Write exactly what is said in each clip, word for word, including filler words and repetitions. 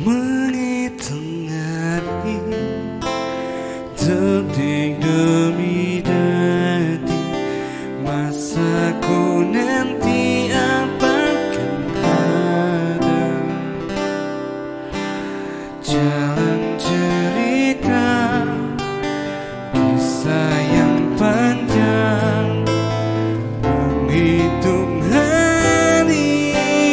menghitung hari, detik demi detik, masaku nanti apakan ada. Jalan cerita kisah yang panjang, menghitung hari,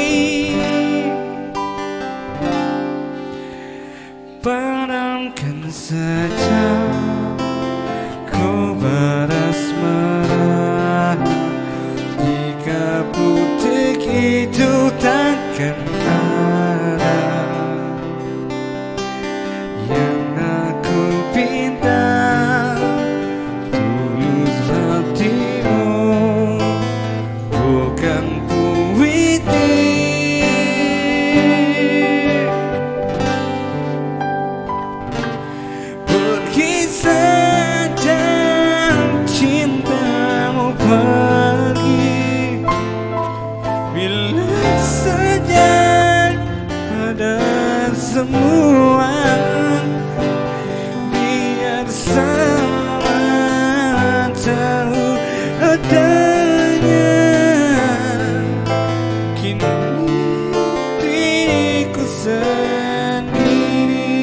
padamkan saja kobar asmara, jika butik itu takkan ada. Yang aku pinta tulus hatimu, bukan puitik. Pergi saja cintamu pergi, bila saja ada semua, biar sama tahu adanya. Kini diriku sendiri,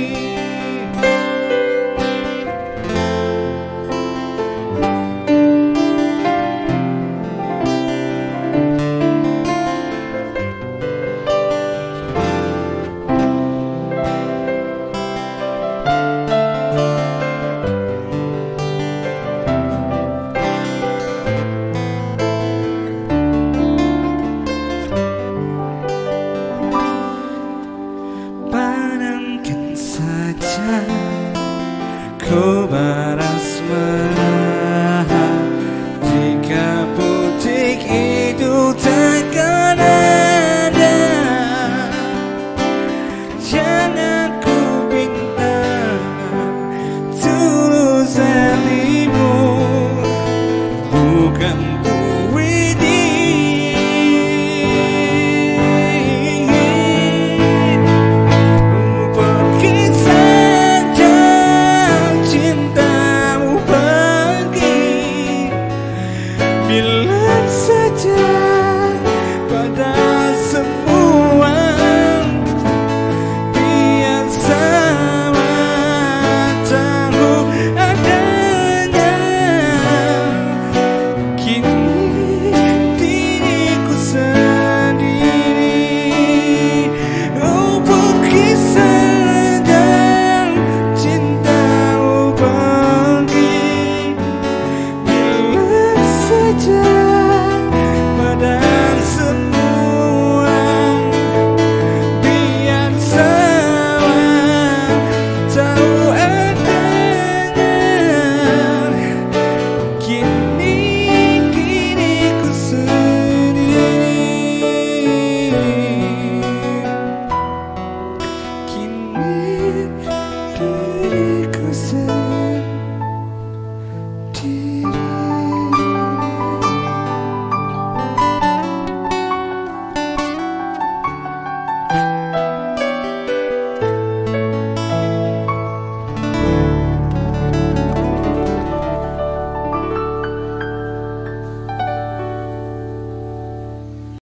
padamkan saja kobar asmara, jika butik itu takkan ada. Jangan ku minta tulus hatimu, bukan puitik. Pergi saja cintamu pergi, bila saja pada semua, biar sama tahu adanya. Kini diriku sendiri, oh pergi saja cintamu pergi, bila saja pada semua, biar sama tahu adanya. Kini diriku sendiri, kini diriku sendiri.